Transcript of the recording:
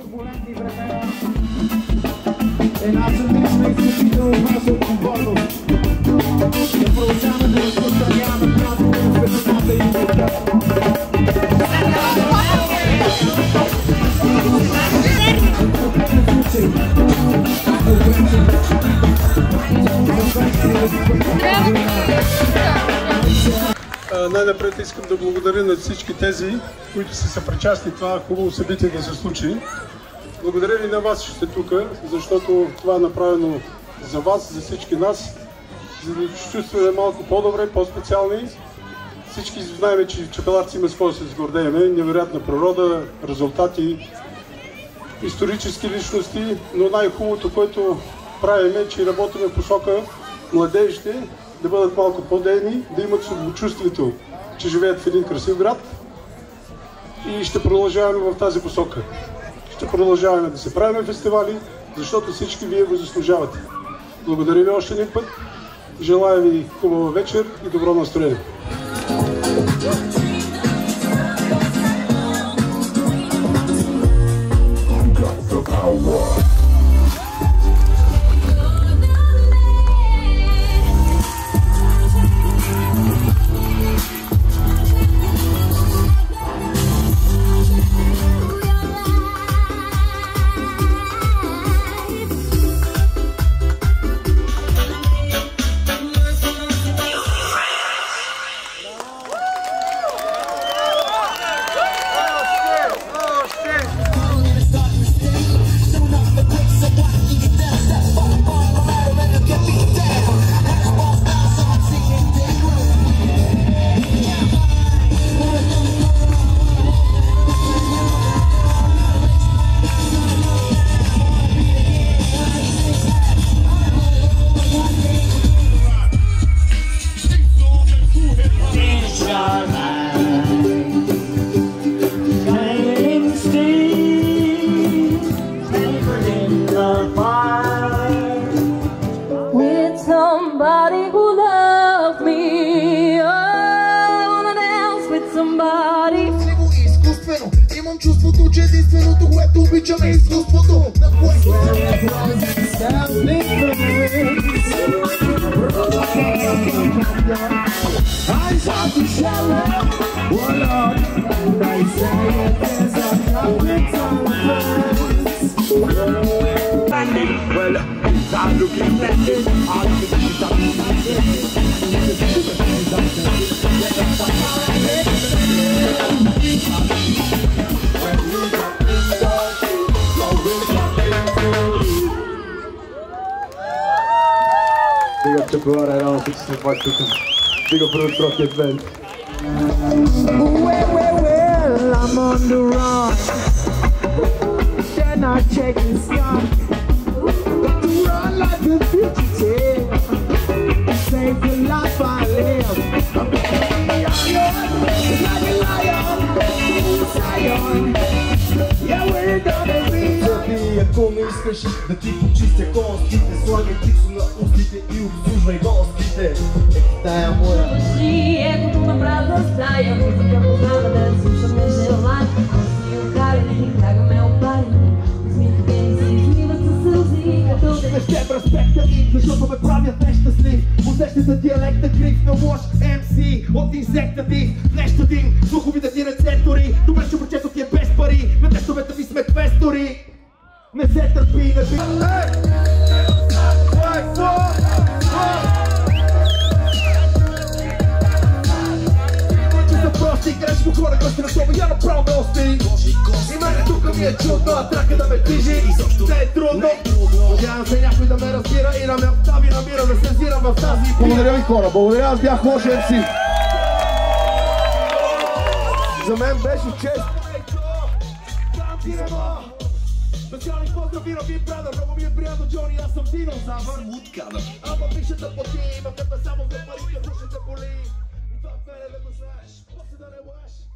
турбулентни времена. Една съмнична изключително важна отговорност. Да продължаваме да разпространяваме правото на светлината и света. Най-напред искам да благодаря на всички тези, които са съпричастни това хубаво събитие да се случи. Благодаря ви на вас, че сте тук, защото това е направено за вас, за всички нас, за да се чувстваме малко по-добре, по-специални. Всички знаем, че Чепеларци има какво да се сгордееме, невероятна природа, резултати, исторически личности, но най-хубавото, което правим е, че работим в посока младежите да бъдат малко по-дейни, да имат самочувствието, че живеят в един красив град и ще продължаваме в тази посока. Ще продължаваме да се правим фестивали, защото всички вие го заслужавате. Благодаря ви още един път, желая ви хубава вечер и добро настроение. Somebody who loved me, oh, I wanna dance with somebody. Него изкуствено, имам чувството, че единственото, което обичам е изкуството, на което I'm looking blended. Big up Chapelari, I don't think it's too much to come. Big up Roots Rocket Band. Well, I'm on the run. They're not checking stuff. Run like a fugitive, save the life I live. I'm like a lion, Zion. Yeah, we're gonna be. Ако не искаш да ти почистя костите, слагай чиксо на устите и обслужвай гостите. Тая моя Ето на празна стая, музика познава да слушаме желания. Си окарали, тяга ме опали, усмихите ми се изливат със сълзи, като не ще респекта им, защото ме правят нещастлив. Усещате диалекта крив на лош MC от инсекта ти, нещо дим, слуховите ти рецептори. Добре, че прочето ти е без пари, на тестовете ви сме квестори. Не се търпи, не би... Че са прости, греши по хора, гости на това, я направо ме остри. И мене тук ми е чудно, а трака да ме движи. Не е трудно. Надявам се някой да ме разбира и да ме остави на мира, да се взирам в тази пия. Благодаря ви хора, благодаря, аз бях лош MC. За мен беше чест. Специални поздрави на Big Brother, много ми е приятно, Джони, аз съм динозавър. Луткадър. Ама пишете по ти, има къде само за парите, душата боли. И това е да го знаеш, после да не лъж.